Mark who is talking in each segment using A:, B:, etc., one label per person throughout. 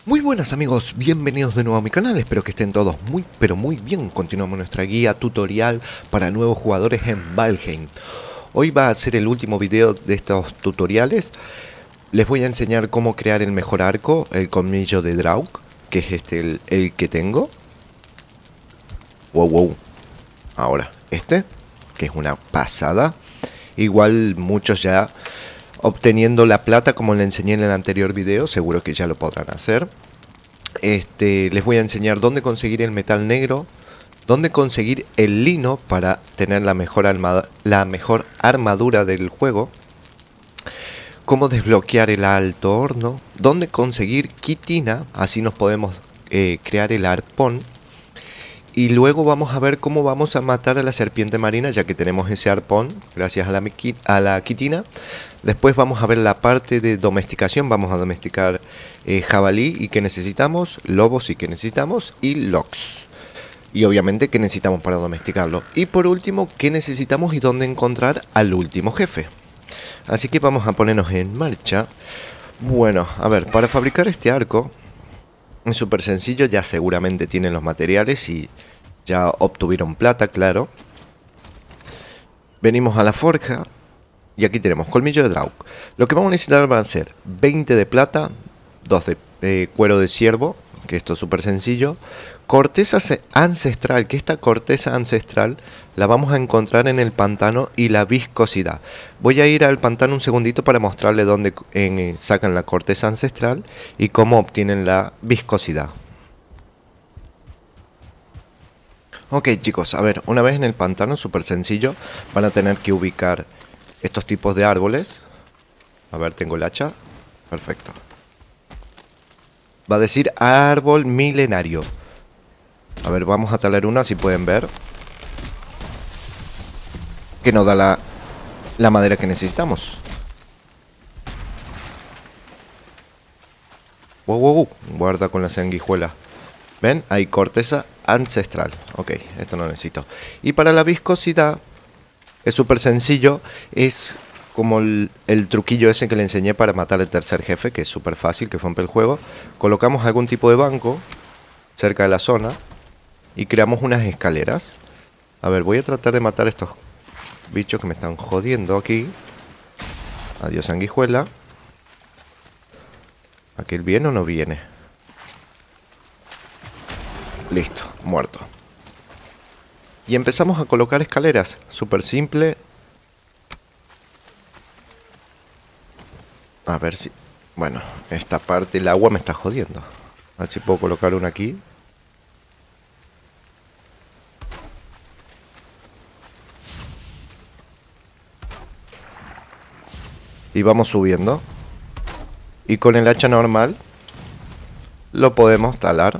A: Muy buenas amigos, bienvenidos de nuevo a mi canal, espero que estén todos muy pero muy bien. Continuamos nuestra guía tutorial para nuevos jugadores en Valheim. Hoy va a ser el último video de estos tutoriales. Les voy a enseñar cómo crear el mejor arco, el colmillo de Draug, que es el que tengo. Wow. Ahora, que es una pasada. Igual muchos ya obteniendo la plata, como le enseñé en el anterior video, seguro que ya lo podrán hacer. Les voy a enseñar dónde conseguir el metal negro, dónde conseguir el lino para tener la mejor armadura del juego, cómo desbloquear el alto horno, dónde conseguir quitina, así nos podemos crear el arpón. Y luego vamos a ver cómo vamos a matar a la serpiente marina, ya que tenemos ese arpón, gracias a la quitina. Después vamos a ver la parte de domesticación, vamos a domesticar jabalí y que necesitamos, lobos y que necesitamos, y lox. Y obviamente qué necesitamos para domesticarlo. Y por último, qué necesitamos y dónde encontrar al último jefe. Así que vamos a ponernos en marcha. Bueno, a ver, para fabricar este arco es súper sencillo, ya seguramente tienen los materiales y ya obtuvieron plata, claro. Venimos a la forja y aquí tenemos colmillo de Draug. Lo que vamos a necesitar van a ser 20 de plata, 2 de cuero de ciervo, que esto es súper sencillo. Corteza ancestral, que esta corteza ancestral la vamos a encontrar en el pantano, y la viscosidad. Voy a ir al pantano un segundito para mostrarle dónde sacan la corteza ancestral y cómo obtienen la viscosidad. Ok chicos, a ver, una vez en el pantano, súper sencillo, van a tener que ubicar estos tipos de árboles. A ver, tengo el hacha. Perfecto. Va a decir árbol milenario. A ver, vamos a talar una, si pueden ver, que nos da la madera que necesitamos. Wow. Guarda con la sanguijuela. ¿Ven? Hay corteza ancestral. Ok, esto no necesito. Y para la viscosidad es súper sencillo. Es como el truquillo ese que le enseñé para matar al tercer jefe, que es súper fácil, que rompe el juego. Colocamos algún tipo de banco cerca de la zona y creamos unas escaleras. A ver, voy a tratar de matar a estos bichos que me están jodiendo aquí. Adiós, sanguijuela. ¿Aquel viene o no viene? Listo, muerto. Y empezamos a colocar escaleras. Súper simple. A ver si... Bueno, esta parte, el agua me está jodiendo. A ver si puedo colocar una aquí. Y vamos subiendo. Y con el hacha normal lo podemos talar.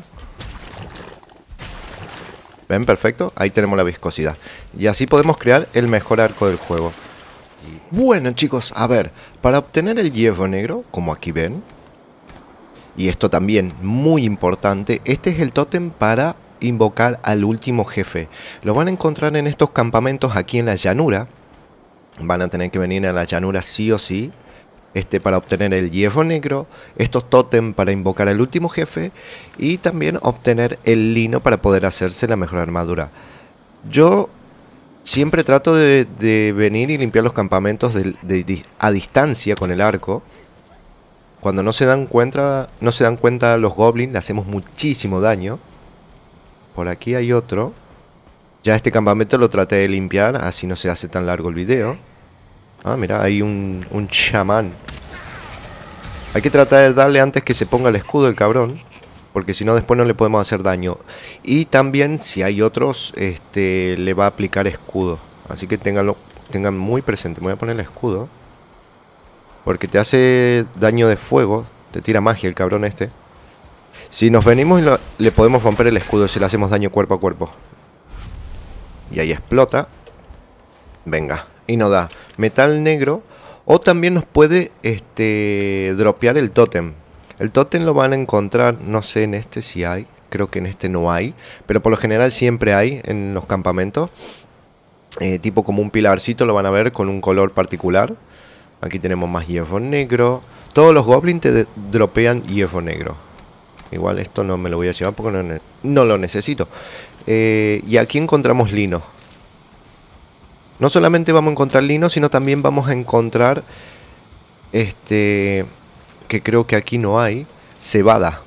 A: ¿Ven? Perfecto. Ahí tenemos la viscosidad. Y así podemos crear el mejor arco del juego. Bueno chicos, a ver, para obtener el hierro negro, como aquí ven, y esto también muy importante, este es el tótem para invocar al último jefe. Lo van a encontrar en estos campamentos aquí en la llanura. Van a tener que venir a la llanura sí o sí. Para obtener el hierro negro, estos tótem para invocar al último jefe, y también obtener el lino para poder hacerse la mejor armadura. Yo siempre trato de venir y limpiar los campamentos a distancia con el arco. Cuando no se dan cuenta los goblins, le hacemos muchísimo daño. Por aquí hay otro. Ya este campamento lo traté de limpiar, así no se hace tan largo el video. Ah, mira, hay un chamán. Hay que tratar de darle antes que se ponga el escudo el cabrón, porque si no después no le podemos hacer daño. Y también si hay otros, le va a aplicar escudo. Así que tengan muy presente. Me voy a poner el escudo, porque te hace daño de fuego. Te tira magia el cabrón este. Si nos venimos le podemos romper el escudo si le hacemos daño cuerpo a cuerpo. Y ahí explota. Venga. Y nos da metal negro. O también nos puede dropear el tótem. El tótem lo van a encontrar, no sé en este si hay. Creo que en este no hay. Pero por lo general siempre hay en los campamentos. Tipo como un pilarcito, lo van a ver con un color particular. Aquí tenemos más hierro negro. Todos los goblins te dropean hierro negro. Igual esto no me lo voy a llevar porque no lo necesito. Y aquí encontramos lino. No solamente vamos a encontrar lino, sino también vamos a encontrar, que creo que aquí no hay, cebada.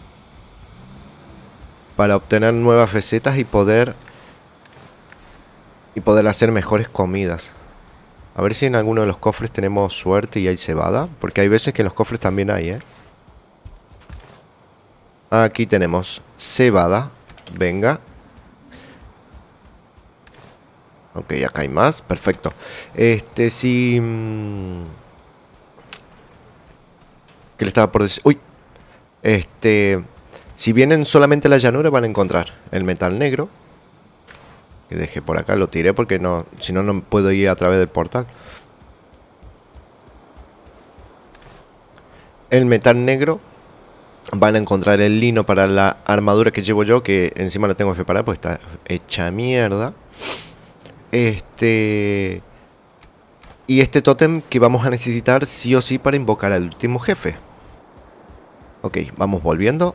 A: Para obtener nuevas recetas y poder hacer mejores comidas. A ver si en alguno de los cofres tenemos suerte y hay cebada. Porque hay veces que en los cofres también hay, ¿eh? Aquí tenemos cebada. Venga. Ok, acá hay más. Perfecto. Si... ¿Qué le estaba por decir? Uy. Si vienen solamente a la llanura van a encontrar el metal negro. Que dejé por acá, lo tiré porque no, si no, no puedo ir a través del portal. El metal negro. Van a encontrar el lino para la armadura que llevo yo, que encima la tengo que preparar porque está hecha mierda. Y este tótem que vamos a necesitar sí o sí para invocar al último jefe. Ok, vamos volviendo.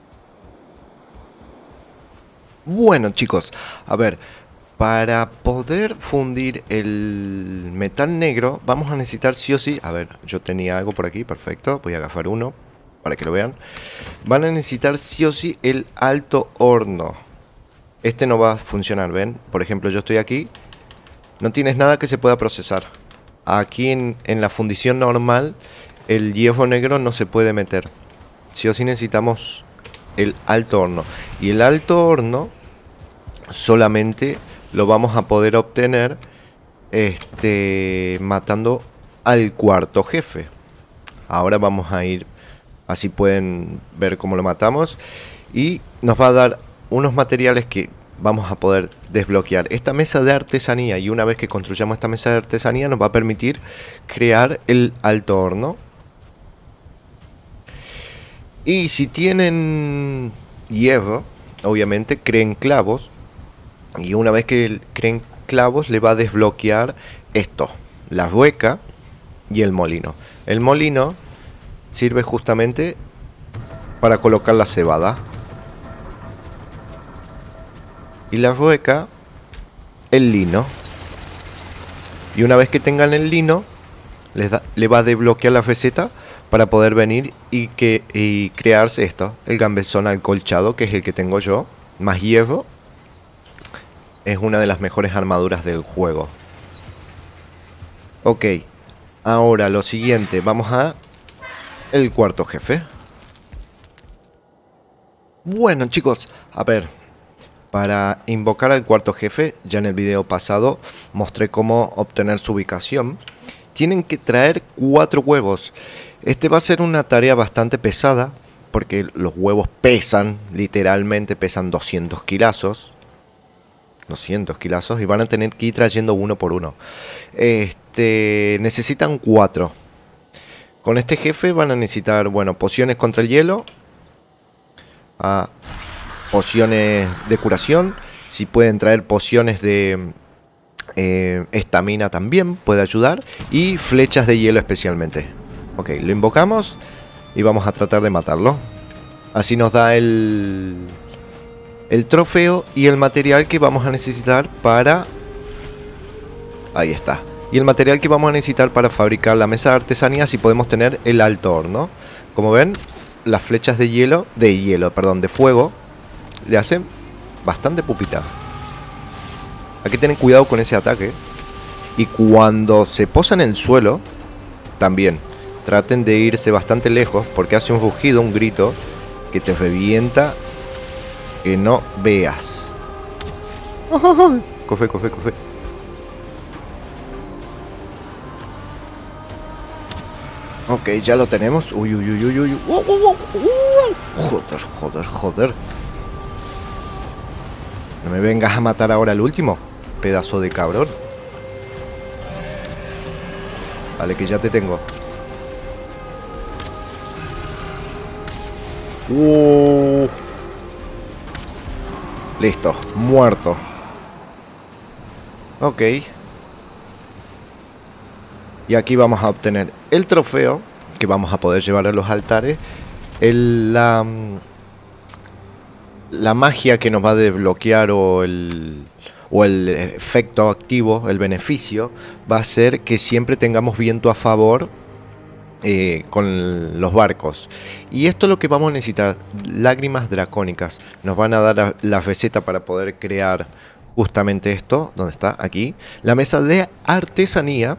A: Bueno, chicos, a ver, para poder fundir el metal negro vamos a necesitar sí o sí... A ver, yo tenía algo por aquí, perfecto. Voy a agarrar uno para que lo vean. Van a necesitar sí o sí el alto horno. Este no va a funcionar, ¿ven? Por ejemplo, yo estoy aquí. No tienes nada que se pueda procesar. Aquí en la fundición normal el hierro negro no se puede meter. Sí o sí necesitamos el alto horno. Y el alto horno solamente lo vamos a poder obtener matando al cuarto jefe. Ahora vamos a ir, así pueden ver cómo lo matamos. Y nos va a dar unos materiales que vamos a poder desbloquear esta mesa de artesanía. Y una vez que construyamos esta mesa de artesanía nos va a permitir crear el alto horno. Y si tienen hierro, obviamente creen clavos. Y una vez que creen clavos le va a desbloquear esto, la rueca y el molino. El molino sirve justamente para colocar la cebada. Y la rueca, el lino. Y una vez que tengan el lino, le va a desbloquear la receta para poder venir y crearse esto, el gambesón acolchado, que es el que tengo yo, más hierro. Es una de las mejores armaduras del juego. Ok, ahora lo siguiente, vamos a el cuarto jefe. Bueno, chicos, a ver, para invocar al cuarto jefe, ya en el video pasado mostré cómo obtener su ubicación. Tienen que traer 4 huevos. Este va a ser una tarea bastante pesada, porque los huevos pesan, literalmente pesan 200 kilazos. 200 kilazos y van a tener que ir trayendo uno por uno. Necesitan 4. Con este jefe van a necesitar, bueno, pociones contra el hielo. Pociones de curación. Si pueden traer pociones de estamina también puede ayudar. Y flechas de hielo especialmente. Ok, lo invocamos y vamos a tratar de matarlo. Así nos da el trofeo y el material que vamos a necesitar para... Ahí está. Y el material que vamos a necesitar para fabricar la mesa de artesanía, si podemos tener el alto horno. Como ven, las flechas de hielo, de fuego, le hacen bastante pupita. Hay que tener cuidado con ese ataque. Y cuando se posa en el suelo, también traten de irse bastante lejos, porque hace un rugido, un grito, que te revienta que no veas. Cofe. Ok, ya lo tenemos. Uy. Joder. No me vengas a matar ahora el último, pedazo de cabrón. Vale, que ya te tengo. Listo, muerto. Ok. Y aquí vamos a obtener el trofeo que vamos a poder llevar a los altares. la magia que nos va a desbloquear o el efecto activo, el beneficio, va a ser que siempre tengamos viento a favor con los barcos. Y esto es lo que vamos a necesitar, lágrimas dracónicas. Nos van a dar la receta para poder crear justamente esto, donde está, aquí, la mesa de artesanía.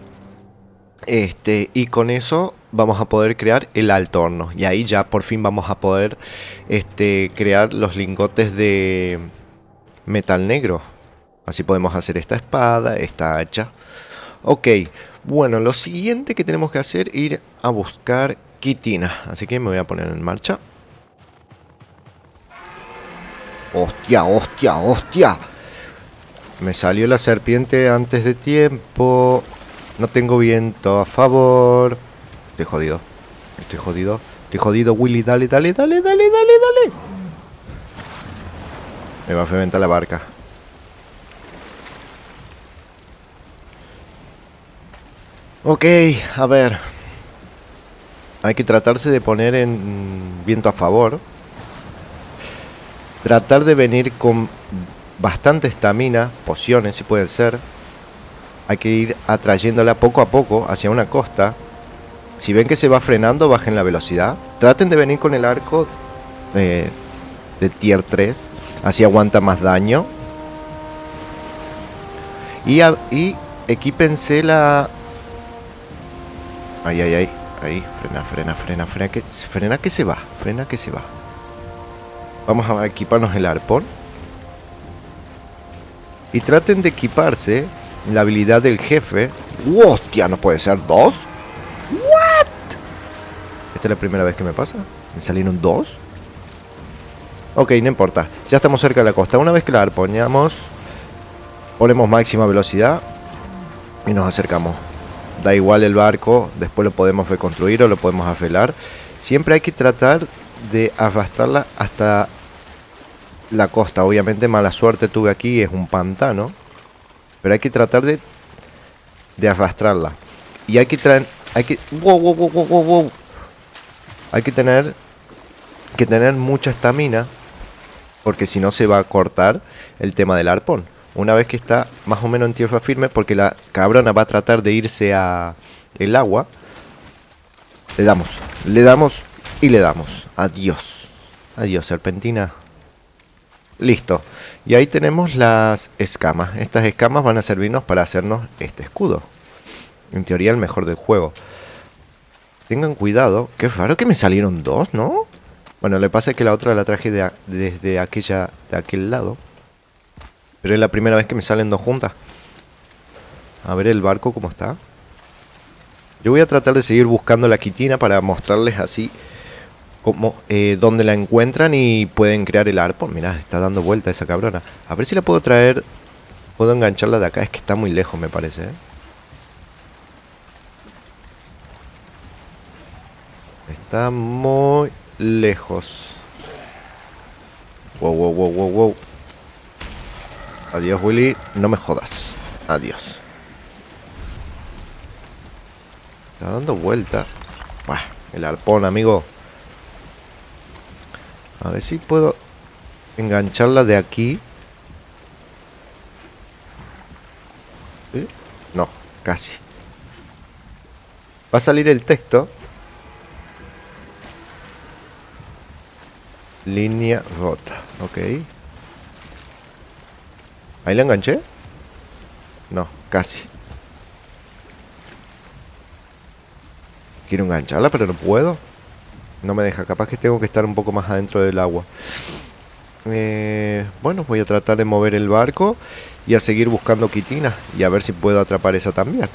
A: Y con eso vamos a poder crear el alto horno. Y ahí ya por fin vamos a poder crear los lingotes de metal negro. Así podemos hacer esta espada, esta hacha. Ok, bueno, lo siguiente que tenemos que hacer es ir a buscar quitina. Así que me voy a poner en marcha. ¡Hostia, hostia, hostia! Me salió la serpiente antes de tiempo. No tengo viento a favor. Estoy jodido. Estoy jodido. Estoy jodido, Willy. Dale, dale, dale, dale, dale, dale. Me va a reventar la barca. Ok, a ver. Hay que tratarse de poner en viento a favor. Tratar de venir con bastante estamina, pociones si pueden ser. Hay que ir atrayéndola poco a poco hacia una costa. Si ven que se va frenando, bajen la velocidad. Traten de venir con el arco de tier 3. Así aguanta más daño. Y equípense la... Ay, ay, ay. Ahí, frena, frena, frena, frena. Frena que se va. Frena que se va. Vamos a equiparnos el arpón. Y traten de equiparse la habilidad del jefe. ¡Hostia! ¿No puede ser dos? ¿What? Esta es la primera vez que me pasa. ¿Me salieron dos? Ok, no importa. Ya estamos cerca de la costa. Una vez que la arponeamos, ponemos máxima velocidad y nos acercamos. Da igual el barco. Después lo podemos reconstruir o lo podemos afelar. Siempre hay que tratar de arrastrarla hasta la costa. Obviamente mala suerte tuve aquí. Es un pantano. Pero hay que tratar de arrastrarla. Y hay que traer... Wow, wow, wow, wow, wow. Hay que tener mucha estamina. Porque si no se va a cortar el tema del arpón. Una vez que está más o menos en tierra firme. Porque la cabrona va a tratar de irse a el agua. Le damos y le damos. Adiós. Adiós, serpentina. Listo. Y ahí tenemos las escamas. Estas escamas van a servirnos para hacernos este escudo. En teoría el mejor del juego. Tengan cuidado. Qué raro que me salieron dos, ¿no? Bueno, le pasa que la otra la traje desde aquel lado. Pero es la primera vez que me salen dos juntas. A ver el barco cómo está. Yo voy a tratar de seguir buscando la quitina para mostrarles así como donde la encuentran y pueden crear el arpón. Mirá, está dando vuelta esa cabrona. A ver si la puedo traer. Puedo engancharla de acá. Es que está muy lejos, me parece, ¿eh? Está muy lejos. Wow, wow, wow, wow, wow. Adiós, Willy. No me jodas. Adiós. Está dando vuelta. Buah, el arpón, amigo. A ver si puedo engancharla de aquí. ¿Sí? No, casi. Va a salir el texto. Línea rota. Ok. ¿Ahí la enganché? No, casi. Quiero engancharla, pero no puedo. No me deja, capaz que tengo que estar un poco más adentro del agua. Bueno, voy a tratar de mover el barco y a seguir buscando quitina. Y a ver si puedo atrapar esa también.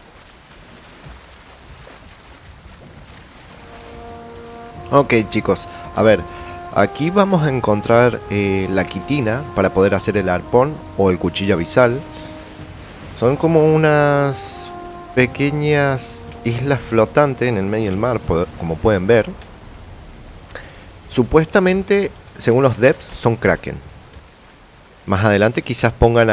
A: Ok, chicos, a ver. Aquí vamos a encontrar la quitina para poder hacer el arpón o el cuchillo abisal. Son como unas pequeñas islas flotantes en el medio del mar, como pueden ver. Supuestamente, según los devs, son kraken. Más adelante quizás pongan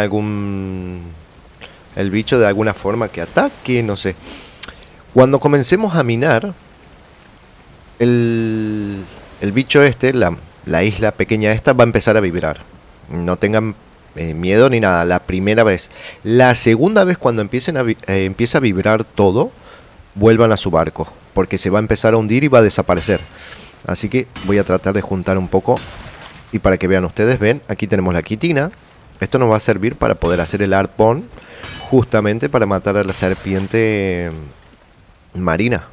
A: el bicho de alguna forma que ataque, no sé. Cuando comencemos a minar, el bicho este, la isla pequeña esta va a empezar a vibrar. No tengan miedo ni nada, la primera vez. La segunda vez cuando empieza a vibrar todo, vuelvan a su barco, porque se va a empezar a hundir y va a desaparecer. Así que voy a tratar de juntar un poco. Y para que vean ustedes, ven, aquí tenemos la quitina. Esto nos va a servir para poder hacer el arpón, justamente para matar a la serpiente marina,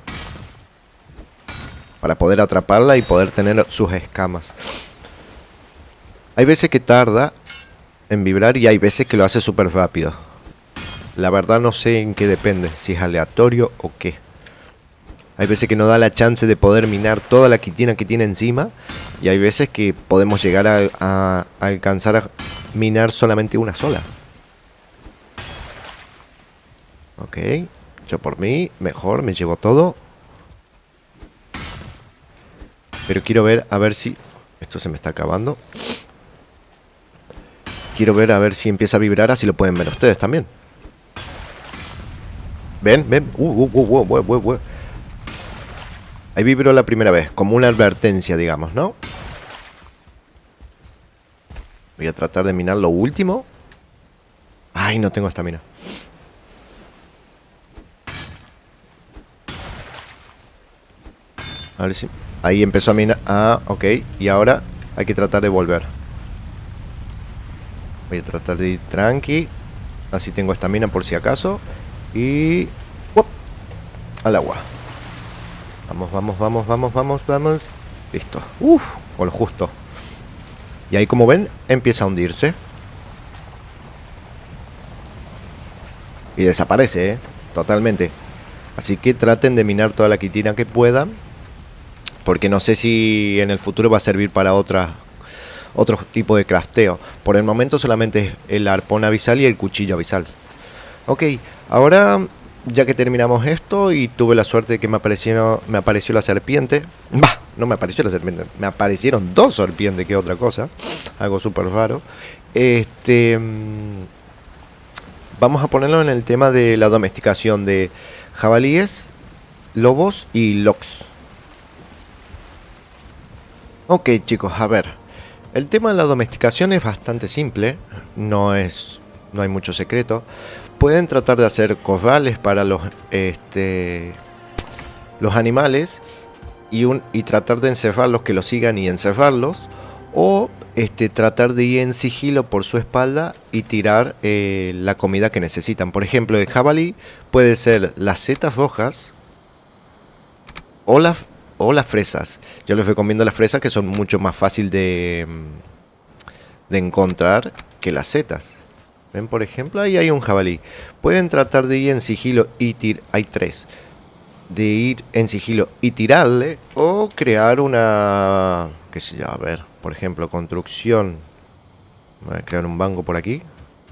A: para poder atraparla y poder tener sus escamas. Hay veces que tarda en vibrar y hay veces que lo hace súper rápido. La verdad no sé en qué depende, si es aleatorio o qué. Hay veces que no da la chance de poder minar toda la quitina que tiene encima. Y hay veces que podemos llegar a alcanzar a minar solamente una sola. Ok, yo por mí, mejor, me llevo todo. Pero quiero ver, a ver si... Esto se me está acabando. Quiero ver a ver si empieza a vibrar, así lo pueden ver ustedes también. ¿Ven? ¿Ven? Ahí vibró la primera vez, como una advertencia, digamos, ¿no? Voy a tratar de minar lo último. Ay, no tengo estamina. A ver si... Ahí empezó a minar. Ah, ok. Y ahora hay que tratar de volver. Voy a tratar de ir tranqui. Así tengo estamina por si acaso. Y... ¡Uop! Al agua. Vamos, vamos, vamos, vamos, vamos, vamos. Listo. Uf, con lo justo. Y ahí, como ven, empieza a hundirse. Y desaparece, totalmente. Así que traten de minar toda la quitina que puedan, porque no sé si en el futuro va a servir para otro tipo de crafteo. Por el momento solamente es el arpón abisal y el cuchillo abisal. Ok, ahora ya que terminamos esto y tuve la suerte de que me apareció la serpiente. Bah, no me apareció la serpiente, me aparecieron dos serpientes, que otra cosa. Algo súper raro. Vamos a ponerlo en el tema de la domesticación de jabalíes, lobos y lox. Ok, chicos, a ver. El tema de la domesticación es bastante simple. No hay mucho secreto. Pueden tratar de hacer corrales para los animales y tratar de encerrarlos, que los sigan y encerrarlos. O tratar de ir en sigilo por su espalda y tirar la comida que necesitan. Por ejemplo, el jabalí puede ser las setas rojas o las fresas. Yo les recomiendo las fresas, que son mucho más fácil de encontrar que las setas. Ven, por ejemplo, ahí hay un jabalí. Pueden tratar de ir en sigilo y hay tres. De ir en sigilo y tirarle, o crear una... qué sé yo, a ver, por ejemplo, construcción. Voy a crear un banco por aquí.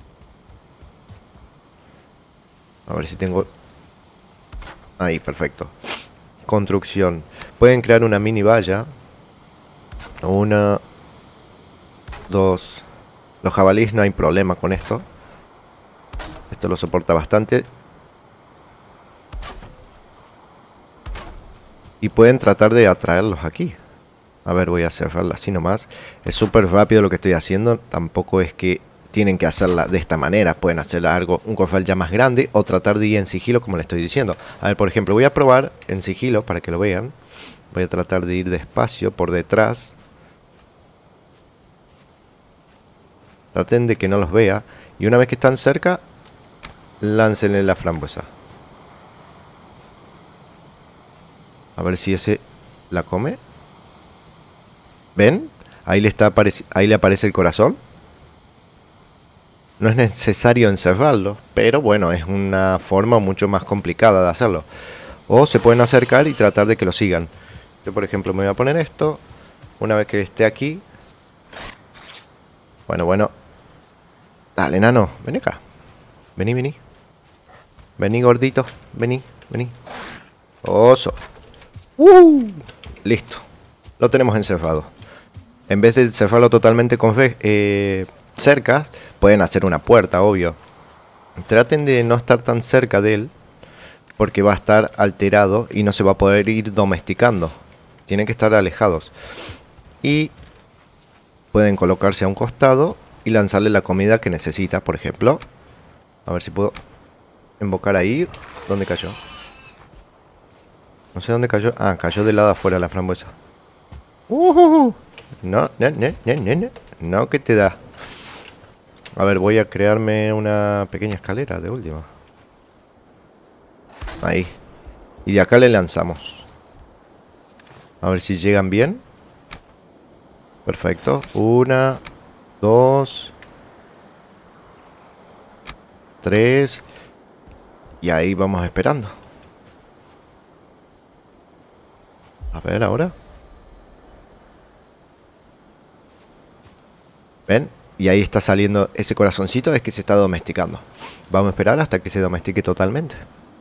A: A ver si tengo... Ahí, perfecto. Construcción. Pueden crear una mini valla. Una... dos... Los jabalíes no hay problema con esto. Esto lo soporta bastante. Y pueden tratar de atraerlos aquí. A ver, voy a cerrarla así nomás. Es súper rápido lo que estoy haciendo. Tampoco es que tienen que hacerla de esta manera. Pueden hacer un corral ya más grande, o tratar de ir en sigilo, como le estoy diciendo. A ver, por ejemplo, voy a probar en sigilo para que lo vean. Voy a tratar de ir despacio por detrás. Traten de que no los vea. Y una vez que están cerca, láncenle la frambuesa. A ver si ese la come. ¿Ven? Ahí le aparece el corazón. No es necesario encerrarlo, pero bueno, es una forma mucho más complicada de hacerlo. O se pueden acercar y tratar de que lo sigan. Yo, por ejemplo, me voy a poner esto. Una vez que esté aquí. Bueno. Dale, nano, ven acá. Vení. Vení, gordito. Vení. Oso. Listo. Lo tenemos encerrado. En vez de encerrarlo totalmente con cercas, pueden hacer una puerta, obvio. Traten de no estar tan cerca de él, porque va a estar alterado y no se va a poder ir domesticando. Tienen que estar alejados. Y pueden colocarse a un costado y lanzarle la comida que necesita, por ejemplo. A ver si puedo invocar ahí. ¿Dónde cayó? No sé dónde cayó. Ah, cayó del lado afuera la frambuesa. No, no, no, no, no, no. No, que te da. A ver, voy a crearme una pequeña escalera de última. Ahí. Y de acá le lanzamos. A ver si llegan bien. Perfecto. 1, 2, 3. Y ahí vamos esperando. A ver ahora. ¿Ven? Y ahí está saliendo ese corazoncito, es que se está domesticando. Vamos a esperar hasta que se domestique totalmente.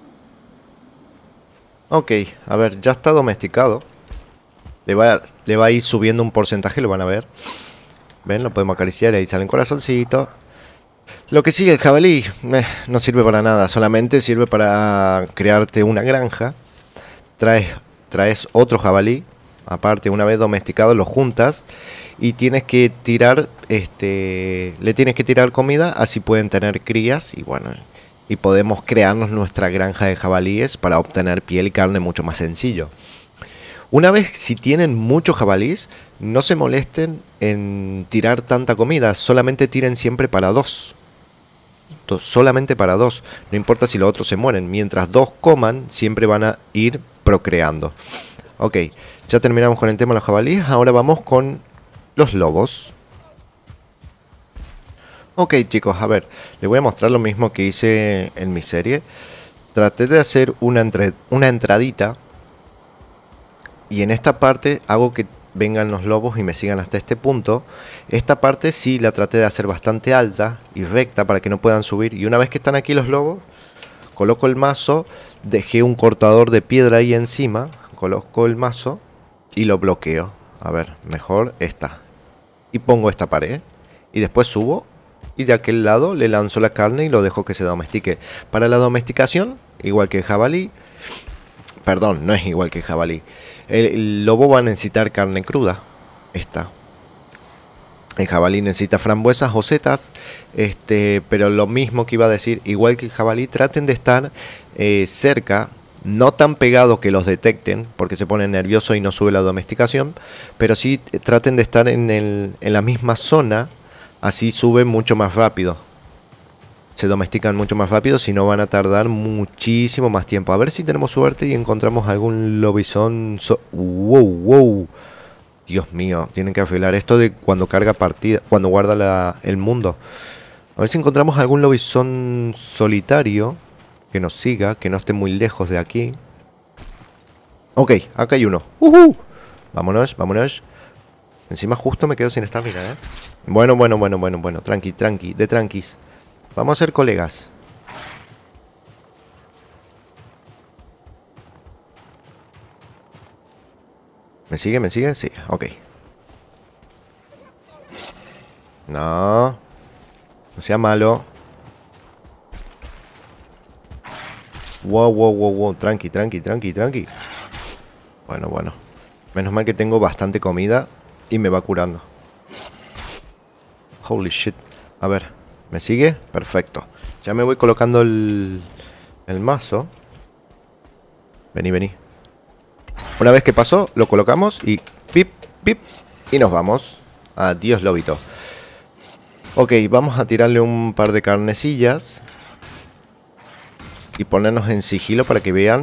A: Ok, a ver, ya está domesticado. Le va a ir subiendo un porcentaje, lo van a ver. ¿Ven? Lo podemos acariciar y ahí salen corazoncitos. Lo que sigue el jabalí no sirve para nada, solamente sirve para crearte una granja. Traes otro jabalí. Aparte, una vez domesticado, lo juntas y tienes que tirar, le tienes que tirar comida, así pueden tener crías y bueno, y podemos crearnos nuestra granja de jabalíes para obtener piel y carne mucho más sencillo. Una vez si tienen muchos jabalíes, no se molesten en tirar tanta comida, solamente tiren siempre para dos. Solamente para dos, no importa si los otros se mueren, mientras dos coman, siempre van a ir procreando. Ok, ya terminamos con el tema de los jabalíes. Ahora vamos con los lobos. Ok, chicos, a ver, les voy a mostrar lo mismo que hice en mi serie. Traté de hacer una entradita. Y en esta parte hago que vengan los lobos y me sigan hasta este punto. Esta parte sí la traté de hacer bastante alta y recta para que no puedan subir. Y una vez que están aquí los lobos, coloco el mazo. Dejé un cortador de piedra ahí encima. Coloco el mazo y lo bloqueo. A ver, mejor esta. Y pongo esta pared. Y después subo. Y de aquel lado le lanzo la carne y lo dejo que se domestique. Para la domesticación, igual que el jabalí. Perdón, no es igual que el jabalí. El lobo va a necesitar carne cruda. Esta. El jabalí necesita frambuesas o setas. Pero lo mismo que iba a decir, igual que el jabalí, traten de estar cerca. No tan pegado que los detecten, porque se ponen nerviosos y no sube la domesticación. Pero sí traten de estar en la misma zona, así suben mucho más rápido. Se domestican mucho más rápido, si no van a tardar muchísimo más tiempo. A ver si tenemos suerte y encontramos algún lobizón. ¡Wow, wow! Dios mío, tienen que afilar esto de cuando carga partida, cuando guarda el mundo. A ver si encontramos algún lobizón solitario que nos siga, que no esté muy lejos de aquí. Ok, acá hay uno. Vámonos, vámonos. Encima justo me quedo sin estamina, ¿eh? Bueno. Tranqui, de tranquis. Vamos a ser colegas. ¿Me sigue? ¿Me sigue? Sí, ok. No. No sea malo. Wow. Tranqui. Bueno. Menos mal que tengo bastante comida y me va curando. Holy shit. A ver, ¿me sigue? Perfecto. Ya me voy colocando el mazo. Vení. Una vez que pasó, lo colocamos y pip. Y nos vamos. Adiós, lobito. Ok, vamos a tirarle un par de carnecillas. Y ponernos en sigilo para que vean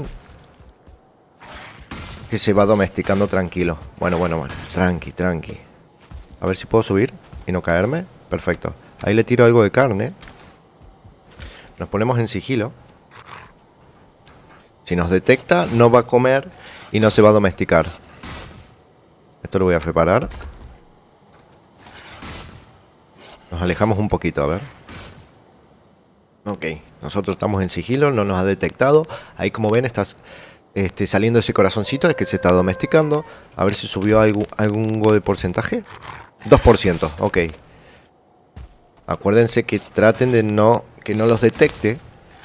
A: que se va domesticando tranquilo. Bueno. Tranqui. A ver si puedo subir y no caerme. Perfecto. Ahí le tiro algo de carne. Nos ponemos en sigilo. Si nos detecta, no va a comer y no se va a domesticar. Esto lo voy a preparar. Nos alejamos un poquito, a ver. Ok, nosotros estamos en sigilo, no nos ha detectado. Ahí como ven está saliendo ese corazoncito, es que se está domesticando. A ver si subió algún de porcentaje. 2%, ok. Acuérdense que traten de que no los detecte.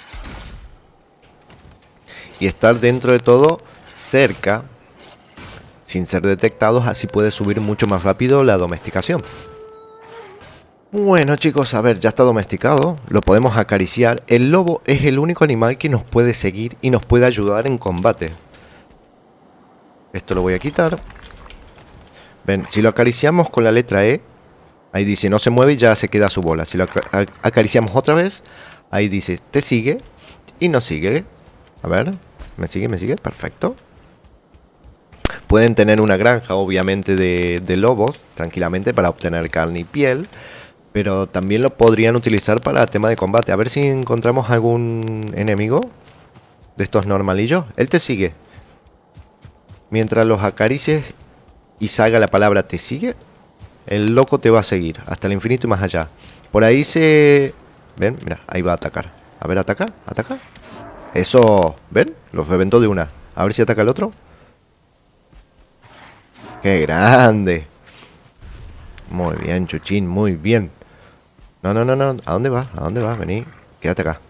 A: Y estar dentro de todo cerca, sin ser detectados, así puede subir mucho más rápido la domesticación. Bueno chicos, a ver, ya está domesticado, lo podemos acariciar. El lobo es el único animal que nos puede seguir y nos puede ayudar en combate. Esto lo voy a quitar. Ven, si lo acariciamos con la letra E, ahí dice no se mueve y ya se queda su bola. Si lo acariciamos otra vez, ahí dice te sigue y nos sigue. A ver, me sigue, perfecto. Pueden tener una granja, obviamente, de lobos, tranquilamente, para obtener carne y piel. Pero también lo podrían utilizar para tema de combate. A ver si encontramos algún enemigo de estos normalillos. Él te sigue. Mientras los acaricies y salga la palabra te sigue, el loco te va a seguir hasta el infinito y más allá. Por ahí se... ¿Ven? Mira, ahí va a atacar. A ver, ataca. Eso, ¿ven? Los reventó de una. A ver si ataca el otro. ¡Qué grande! Muy bien, Chuchín, muy bien. No. ¿A dónde vas? Vení, quédate acá.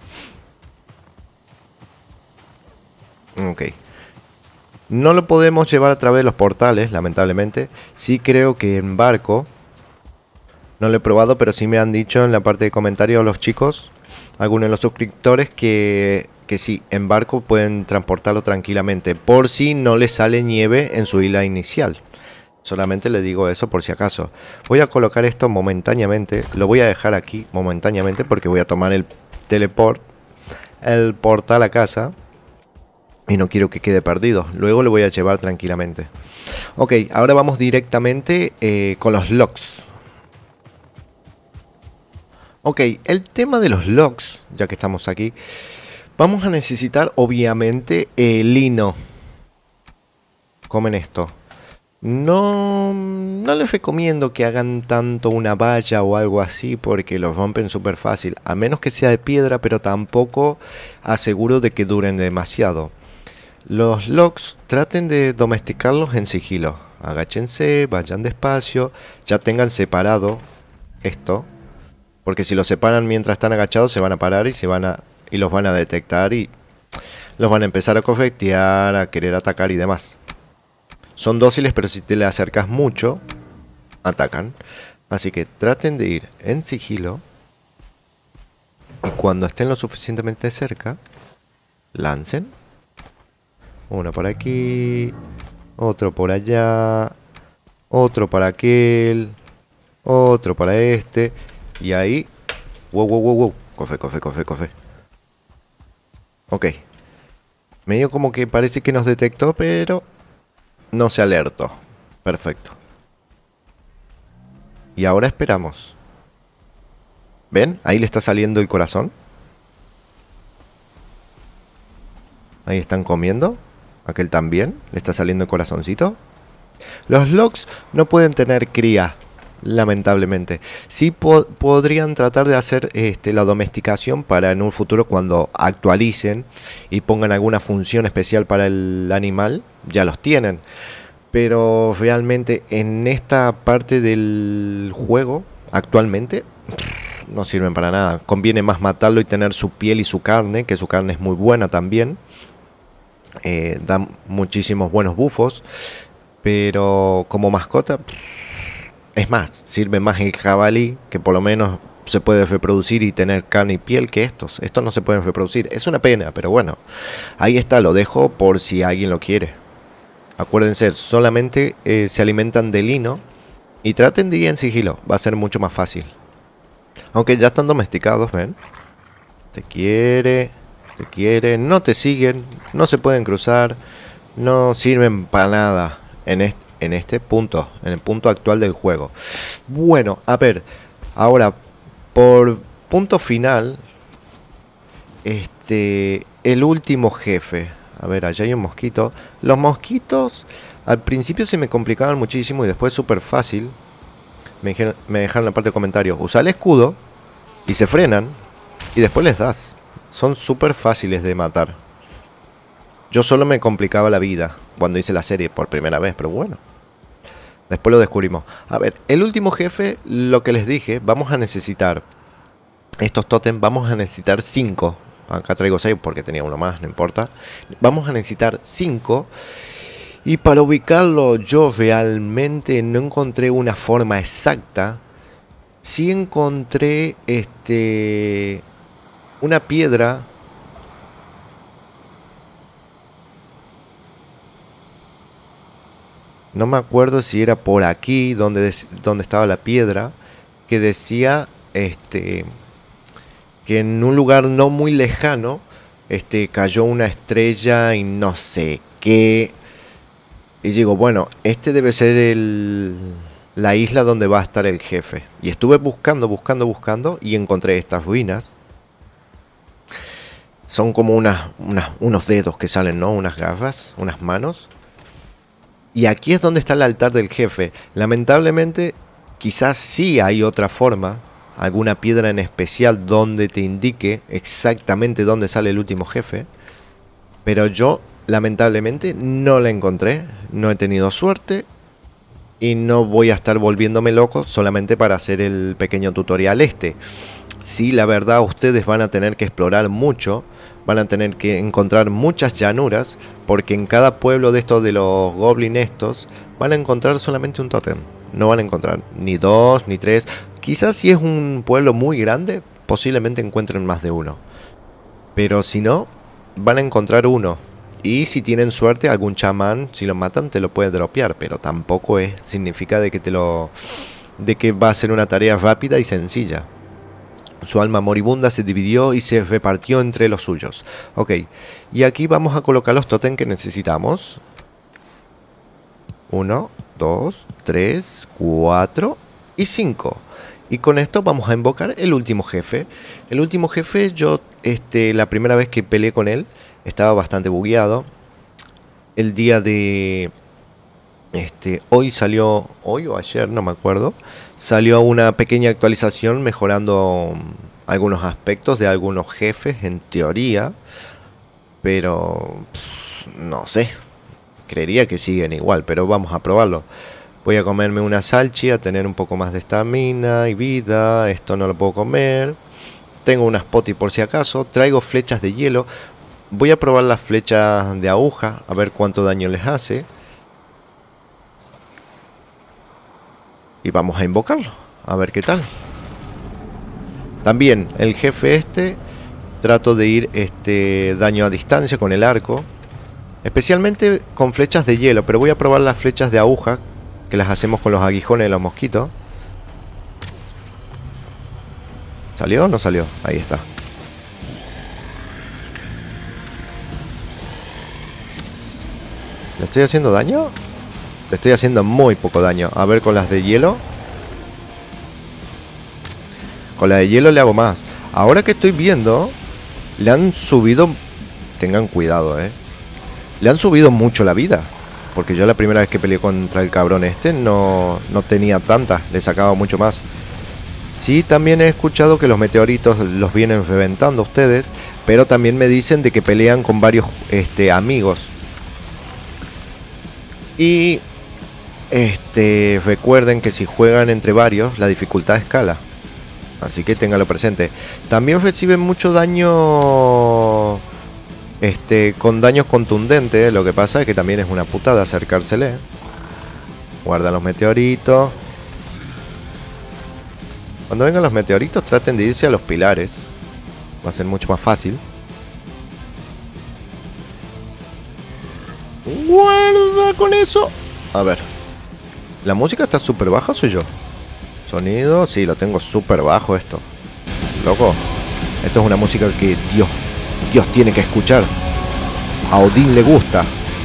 A: Ok. No lo podemos llevar a través de los portales, lamentablemente. Sí creo que en barco. No lo he probado, pero sí me han dicho en la parte de comentarios los chicos, algunos de los suscriptores, que sí, en barco pueden transportarlo tranquilamente. Por si no le sale nieve en su isla inicial. Solamente le digo eso por si acaso. Voy a colocar esto momentáneamente. Lo voy a dejar aquí momentáneamente porque voy a tomar el teleport, el portal a casa. Y no quiero que quede perdido. Luego lo voy a llevar tranquilamente. Ok, ahora vamos directamente con los locks. Ok, el tema de los locks, ya que estamos aquí, vamos a necesitar obviamente lino. Comen esto. No les recomiendo que hagan tanto una valla o algo así porque los rompen súper fácil. A menos que sea de piedra, pero tampoco aseguro de que duren demasiado. Los locks traten de domesticarlos en sigilo. Agáchense, vayan despacio, ya tengan separado esto. Porque si los separan mientras están agachados se van a parar y los van a detectar y los van a empezar a corretear, a querer atacar y demás. Son dóciles, pero si te le acercas mucho, atacan. Así que traten de ir en sigilo. Y cuando estén lo suficientemente cerca, lancen. Uno por aquí, otro por allá, otro para aquel, otro para este. Y ahí... Wow. Cofe. Ok. Medio como que parece que nos detectó, pero... no se alertó. Perfecto. Y ahora esperamos. ¿Ven? Ahí le está saliendo el corazón. Ahí están comiendo. Aquel también. Le está saliendo el corazoncito. Los locks no pueden tener cría, lamentablemente. Sí podrían tratar de hacer la domesticación para en un futuro, cuando actualicen y pongan alguna función especial para el animal, ya los tienen. Pero realmente en esta parte del juego, actualmente, no sirven para nada. Conviene más matarlo y tener su piel y su carne, que su carne es muy buena también. Da muchísimos buenos bufos. Pero como mascota, es más, sirve más el jabalí, que por lo menos se puede reproducir y tener carne y piel, que estos. Estos no se pueden reproducir. Es una pena, pero bueno. Ahí está, lo dejo por si alguien lo quiere. Acuérdense, solamente se alimentan de lino. Y traten de ir en sigilo, va a ser mucho más fácil. Aunque ya están domesticados, ¿ven? Te quiere, no te siguen, no se pueden cruzar, no sirven para nada en este punto, en el punto actual del juego. Bueno, a ver, ahora, por punto final, el último jefe. A ver, allá hay un mosquito. Los mosquitos al principio se me complicaban muchísimo y después súper fácil. Me dejaron en la parte de comentarios. Usa el escudo y se frenan y después les das. Son súper fáciles de matar. Yo solo me complicaba la vida cuando hice la serie por primera vez, pero bueno. Después lo descubrimos. A ver, el último jefe, lo que les dije, vamos a necesitar estos tótems, vamos a necesitar 5. Acá traigo 6 porque tenía uno más, no importa. Vamos a necesitar 5. Y para ubicarlo yo realmente no encontré una forma exacta. Sí encontré una piedra. No me acuerdo si era por aquí donde estaba la piedra, que decía que en un lugar no muy lejano cayó una estrella y no sé qué. Y digo, bueno, este debe ser la isla donde va a estar el jefe. Y estuve buscando y encontré estas ruinas. Son como unos dedos que salen, ¿no? Unas garras, unas manos. Y aquí es donde está el altar del jefe. Lamentablemente, quizás sí hay otra forma, alguna piedra en especial donde te indique exactamente dónde sale el último jefe. Pero yo, lamentablemente, no la encontré. No he tenido suerte. Y no voy a estar volviéndome loco solamente para hacer el pequeño tutorial este. Sí, la verdad, ustedes van a tener que explorar mucho. Van a tener que encontrar muchas llanuras, porque en cada pueblo de estos de los goblins estos van a encontrar solamente un tótem. No van a encontrar ni dos, ni tres. Quizás si es un pueblo muy grande, posiblemente encuentren más de uno. Pero si no, van a encontrar uno. Y si tienen suerte, algún chamán, si lo matan, te lo puede dropear. Pero tampoco significa de que de que va a ser una tarea rápida y sencilla. Su alma moribunda se dividió y se repartió entre los suyos. Ok, y aquí vamos a colocar los tótem que necesitamos. 1, 2, 3, 4 y 5. Y con esto vamos a invocar el último jefe. El último jefe, yo la primera vez que peleé con él, estaba bastante bugueado. El día de... hoy salió, hoy o ayer, no me acuerdo, salió una pequeña actualización mejorando algunos aspectos de algunos jefes en teoría, pero no sé, creería que siguen igual, pero vamos a probarlo. Voy a comerme una salchi, a tener un poco más de estamina y vida. Esto no lo puedo comer. Tengo unas potis por si acaso. Traigo flechas de hielo. Voy a probar las flechas de aguja, a ver cuánto daño les hace. Y vamos a invocarlo, a ver qué tal. También el jefe trato de ir daño a distancia con el arco, especialmente con flechas de hielo, pero voy a probar las flechas de aguja, que las hacemos con los aguijones de los mosquitos. ¿Salió o no salió? Ahí está. ¿Le estoy haciendo daño? Le estoy haciendo muy poco daño. A ver con las de hielo. Con la de hielo le hago más. Ahora que estoy viendo, le han subido... Tengan cuidado, le han subido mucho la vida. Porque yo la primera vez que peleé contra el cabrón no tenía tantas. Le sacaba mucho más. Sí, también he escuchado que los meteoritos los vienen reventando ustedes. Pero también me dicen de que pelean con varios amigos. Y... recuerden que si juegan entre varios, la dificultad escala. Así que ténganlo presente. También reciben mucho daño con daños contundentes. Lo que pasa es que también es una putada acercársele. Guardan los meteoritos. Cuando vengan los meteoritos, traten de irse a los pilares. Va a ser mucho más fácil. Guarda con eso. A ver. ¿La música está súper baja o soy yo? Sonido, sí, lo tengo súper bajo esto. Loco, esto es una música que Dios tiene que escuchar. A Odín le gusta.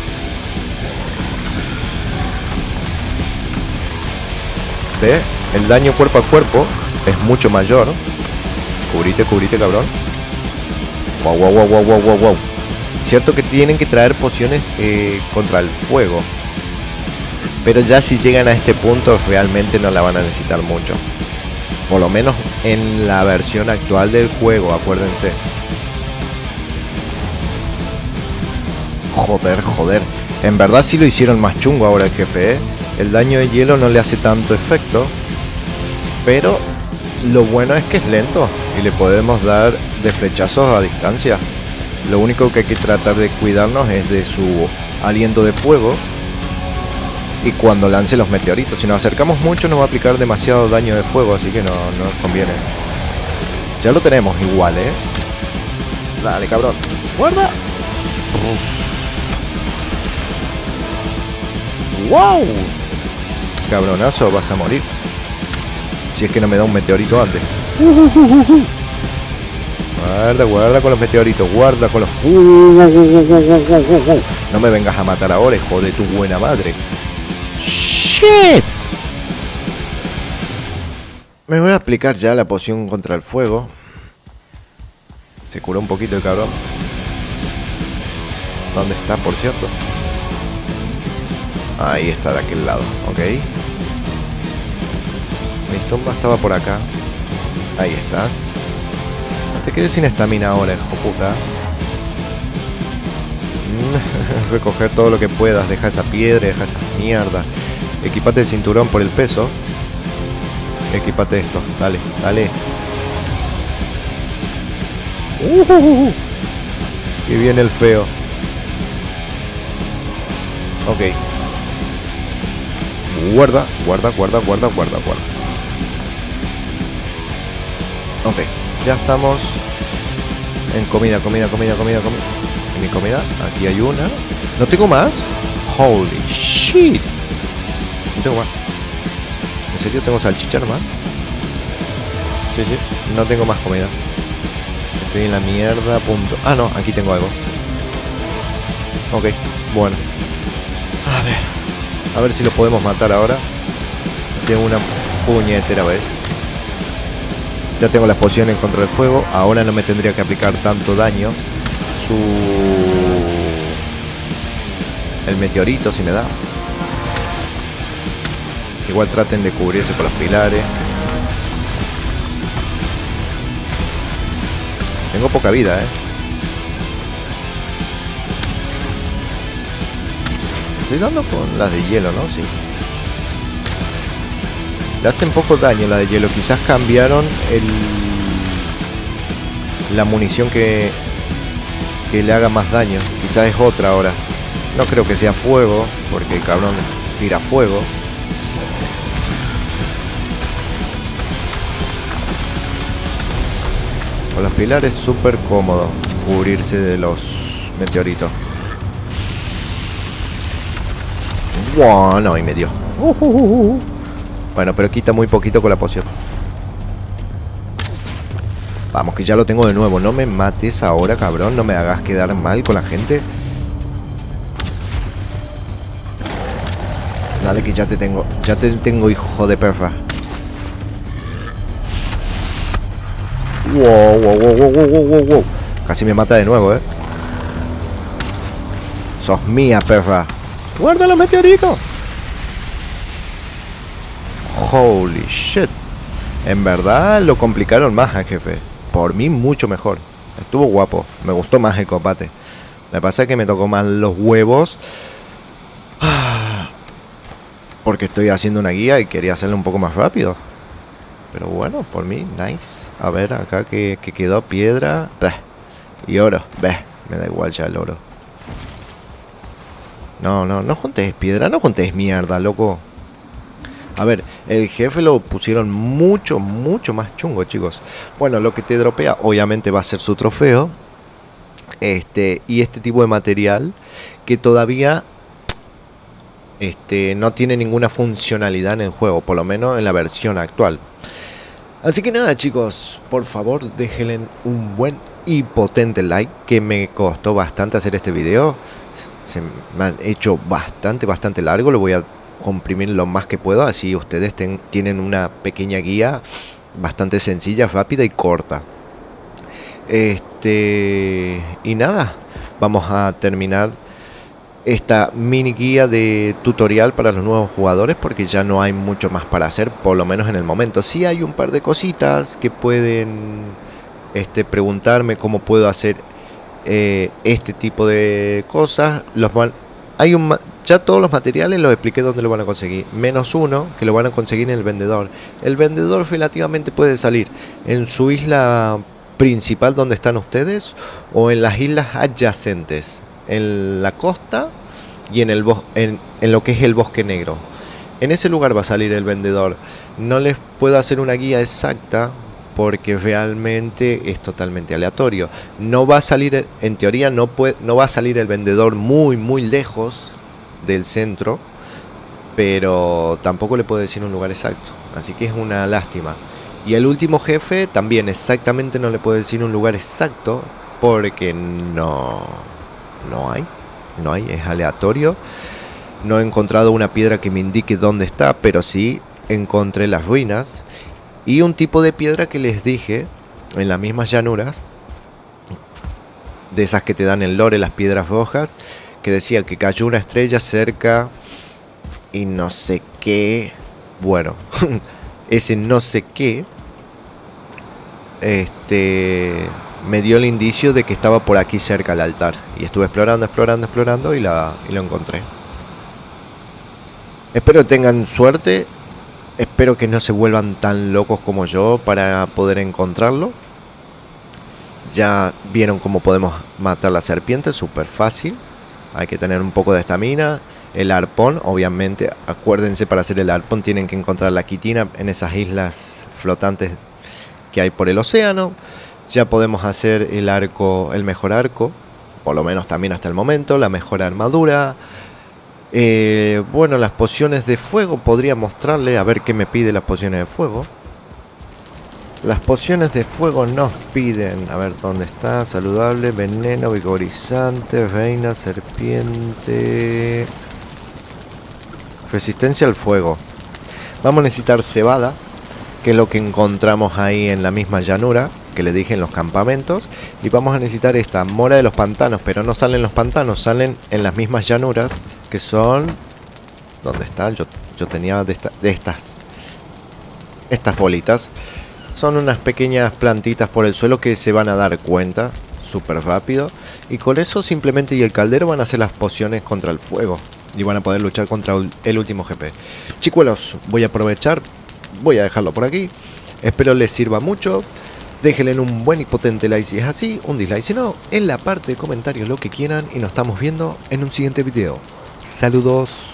A: ¿Ve? El daño cuerpo a cuerpo es mucho mayor. Cubrite, cabrón. Wow. Cierto que tienen que traer pociones contra el fuego. Pero ya si llegan a este punto realmente no la van a necesitar mucho. Por lo menos en la versión actual del juego, acuérdense. Joder. En verdad sí lo hicieron más chungo ahora el jefe, El daño de hielo no le hace tanto efecto. Pero lo bueno es que es lento y le podemos dar de flechazos a distancia. Lo único que hay que tratar de cuidarnos es de su aliento de fuego. Y cuando lance los meteoritos, si nos acercamos mucho nos va a aplicar demasiado daño de fuego, así que no nos conviene. Ya lo tenemos igual, ¿eh? Dale, cabrón. ¡Guarda! ¡Wow! Cabronazo, vas a morir. Si es que no me da un meteorito antes. Guarda, guarda con los meteoritos. Guarda con los... No me vengas a matar ahora, hijo de tu buena madre. ¡Shit! Me voy a aplicar ya la poción contra el fuego. Se curó un poquito el cabrón. ¿Dónde está, por cierto? Ahí está, de aquel lado, ok. Mi tumba estaba por acá. Ahí estás. No te quedes sin estamina ahora, hijo puta. Recoger todo lo que puedas. Deja esa piedra, deja esas mierdas. Equipate el cinturón por el peso. Equipate esto, dale, dale. Y viene el feo. Ok. Guarda, guarda, guarda, guarda, guarda, guarda. Ok, ya estamos en comida, comida, comida, comida, comida. En mi comida, aquí hay una. ¿No tengo más? Holy shit. No tengo más. ¿En serio tengo salchicha nomás? Sí, sí, no tengo más comida. Estoy en la mierda, punto. Ah, no, aquí tengo algo. Ok, bueno. A ver si lo podemos matar ahora. De una puñetera vez. Ya tengo las pociones contra el fuego. Ahora no me tendría que aplicar tanto daño. El meteorito si me da. Igual traten de cubrirse con los pilares. Tengo poca vida, Estoy dando con las de hielo, ¿no? Sí. Le hacen poco daño las de hielo. Quizás cambiaron la munición que le haga más daño. Quizás es otra ahora. No creo que sea fuego, porque el cabrón tira fuego. Con los pilares súper cómodo cubrirse de los meteoritos. Wow, no, y me dio. Bueno, pero quita muy poquito con la poción. Vamos, que ya lo tengo de nuevo. No me mates ahora, cabrón. No me hagas quedar mal con la gente. Dale, que ya te tengo. Ya te tengo, hijo de perfa. Wow, wow, wow, wow, wow, wow, wow. Casi me mata de nuevo, Sos mía, perra. Guarda los meteoritos. Holy shit. En verdad lo complicaron más al jefe. Por mí mucho mejor. Estuvo guapo. Me gustó más el combate. Me pasa que me tocó más los huevos. Porque estoy haciendo una guía y quería hacerlo un poco más rápido. Pero bueno, por mí, nice. A ver, acá que quedó piedra. Bah. Y oro. Bah. Me da igual ya el oro. No juntes piedra, no juntes mierda, loco. A ver, el jefe lo pusieron mucho más chungo, chicos. Bueno, lo que te dropea obviamente va a ser su trofeo. Y este tipo de material que todavía no tiene ninguna funcionalidad en el juego, por lo menos en la versión actual. Así que nada, chicos, por favor déjenle un buen y potente like, que me costó bastante hacer este video. Se me han hecho bastante largo. Lo voy a comprimir lo más que puedo, así ustedes tienen una pequeña guía bastante sencilla, rápida y corta. Y nada, vamos a terminar esta mini guía de tutorial para los nuevos jugadores, porque ya no hay mucho más para hacer, por lo menos en el momento. Sí hay un par de cositas que pueden preguntarme cómo puedo hacer este tipo de cosas. Ya todos los materiales los expliqué dónde lo van a conseguir, menos uno que lo van a conseguir en el vendedor. El vendedor relativamente puede salir en su isla principal donde están ustedes, o en las islas adyacentes. En la costa y en lo que es el bosque negro. En ese lugar va a salir el vendedor. No les puedo hacer una guía exacta porque realmente es totalmente aleatorio. No va a salir, en teoría no va a salir el vendedor muy lejos del centro, pero tampoco le puedo decir un lugar exacto. Así que es una lástima. Y el último jefe también exactamente no le puedo decir un lugar exacto porque no hay, es aleatorio. No he encontrado una piedra que me indique dónde está, pero sí encontré las ruinas y un tipo de piedra que les dije en las mismas llanuras, de esas que te dan el lore, las piedras rojas, que decía que cayó una estrella cerca y no sé qué. Bueno, ese no sé qué me dio el indicio de que estaba por aquí cerca el altar. Y estuve explorando y lo encontré. Espero que tengan suerte. Espero que no se vuelvan tan locos como yo para poder encontrarlo. Ya vieron cómo podemos matar la serpiente, súper fácil. Hay que tener un poco de estamina. El arpón, obviamente, acuérdense, para hacer el arpón tienen que encontrar la quitina en esas islas flotantes que hay por el océano. Ya podemos hacer el arco, el mejor arco, por lo menos también hasta el momento, la mejor armadura. Bueno, las pociones de fuego, podría mostrarle a ver qué me pide las pociones de fuego. Las pociones de fuego nos piden, a ver dónde está, saludable, veneno, vigorizante, reina, serpiente, resistencia al fuego. Vamos a necesitar cebada, que es lo que encontramos ahí en la misma llanura que le dije en los campamentos. Y vamos a necesitar esta mora de los pantanos, pero no salen en los pantanos, salen en las mismas llanuras, que son... ¿Dónde está? Yo tenía de estas bolitas. Son unas pequeñas plantitas por el suelo que se van a dar cuenta súper rápido. Y con eso simplemente y el caldero van a hacer las pociones contra el fuego. Y van a poder luchar contra el último GP. Chicuelos, voy a aprovechar. Voy a dejarlo por aquí. Espero les sirva mucho. Déjenle un buen y potente like si es así. Un dislike si no. En la parte de comentarios lo que quieran. Y nos estamos viendo en un siguiente video. Saludos.